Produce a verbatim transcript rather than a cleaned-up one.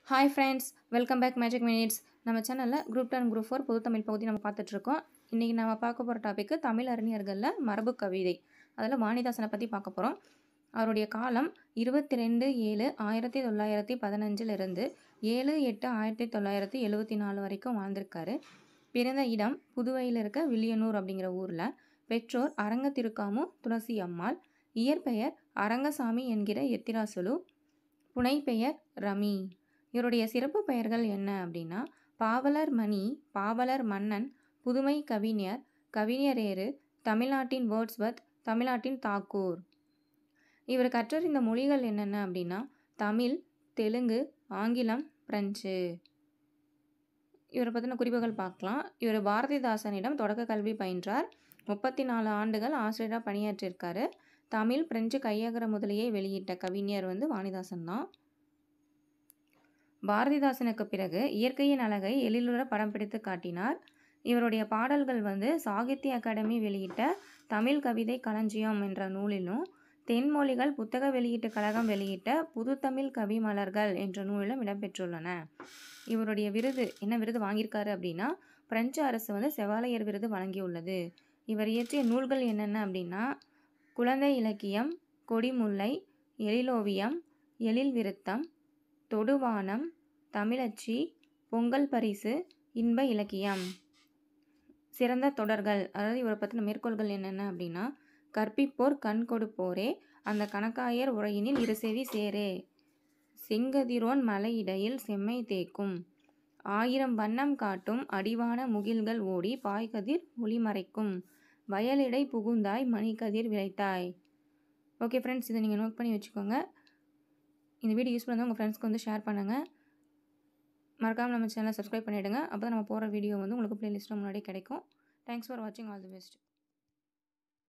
Hi friends, welcome back Magic Minutes. நம்ம சேனலில் group two and group four பொது தமிழ் பகுதி நம்ம பார்த்துட்ருக்கோம். இன்றைக்கி நம்ம பார்க்க போகிற டாப்பிக்கு தமிழ் அறிஞர்களில் மரபு கவிதை. அதில் வாணிதாசனை பற்றி பார்க்க போகிறோம். அவருடைய காலம் இருபத்தி ரெண்டு ஏழு ஆயிரத்தி தொள்ளாயிரத்தி பதினஞ்சிலிருந்து ஏழு எட்டு ஆயிரத்தி தொள்ளாயிரத்தி எழுபத்தி நாலு வரைக்கும் வாழ்ந்திருக்காரு. பிறந்த இடம் புதுவையில் இருக்க வில்லியனூர் அப்படிங்கிற ஊரில். பெற்றோர் அரங்க திருக்காமு துளசி அம்மாள். இயற்பெயர் அரங்கசாமி என்கிற எத்திராசுலு. புனைப்பெயர் ரமி. இவருடைய சிறப்பு பெயர்கள் என்ன அப்படின்னா பாவலர் மணி, பாவலர் மன்னன், புதுமை கவிஞர், கவிஞரேறு, தமிழ்நாட்டின் வேர்ட்ஸ்வர்த், தமிழ்நாட்டின் தாக்கூர். இவர் கற்றறிந்த மொழிகள் என்னென்ன அப்படின்னா தமிழ், தெலுங்கு, ஆங்கிலம், பிரெஞ்சு. இவரை பற்றின குறிப்புகள் பார்க்கலாம். இவர் பாரதிதாசனிடம் தொடக்க கல்வி பயின்றார். முப்பத்தி நாலு ஆண்டுகள் ஆசிரியராக பணியாற்றியிருக்காரு. தமிழ், பிரெஞ்சு கையகர முதலியை வெளியிட்ட கவிஞர் வந்து வாணிதாசன் தான். பாரதிதாசனுக்கு பிறகு இயற்கையின் அழகை எழிலுற படம் பிடித்து காட்டினார். இவருடைய பாடல்கள் வந்து சாகித்ய அகாடமி வெளியிட்ட தமிழ் கவிதை களஞ்சியம் என்ற நூலிலும், தென்மொழிகள் புத்தக வெளியீட்டு கழகம் வெளியிட்ட புது தமிழ் கவி மலர்கள் என்ற நூலிலும் இடம்பெற்றுள்ளன. இவருடைய விருது என்ன விருது வாங்கியிருக்காரு அப்படின்னா பிரெஞ்சு அரசு வந்து செவாலியர் விருது வழங்கியுள்ளது. இவர் இயற்றிய நூல்கள் என்னென்ன அப்படின்னா குழந்தை இலக்கியம், கொடிமுல்லை, எழிலோவியம், எழில் விருத்தம், தொடுவானம், தமிழச்சி, பொங்கல் பரிசு, இன்ப இலக்கியம். சிறந்த தொடர்கள், அதாவது இவரை பற்றின மேற்கோள்கள் என்னென்ன அப்படின்னா கற்பிப்போர் கண் கொடுப்போரே, அந்த கணக்காயர் உரையினில் இருசெவி சேரே, செங்கதிரோன் மலையிடையில் செம்மை தேக்கும், ஆயிரம் வண்ணம் காட்டும் அடிவான முகில்கள் ஓடி பாய்கதிர் ஒளிமறைக்கும், வயலிடை புகுந்தாய் மணிக்கதிர் விளைத்தாய். ஓகே ஃப்ரெண்ட்ஸ், இதை நீங்கள் நோட் பண்ணி வச்சுக்கோங்க. இந்த வீடியோ யூஸ்ஃபுல்லாக இருந்தால் உங்கள் ஃப்ரெண்ட்ஸ்க்கு வந்து ஷேர் பண்ணுங்கள். மறக்காமல் நம்ம சேனலை சப்ஸ்கிரைப் பண்ணிவிடுங்க. அப்போ தான் நம்ம போகிற வீடியோ வந்து உங்களுக்கு ப்ளேலிஸ்ட்டில் முன்னாடி கிடைக்கும். தேங்க்ஸ் ஃபார் வாட்சிங். All the best.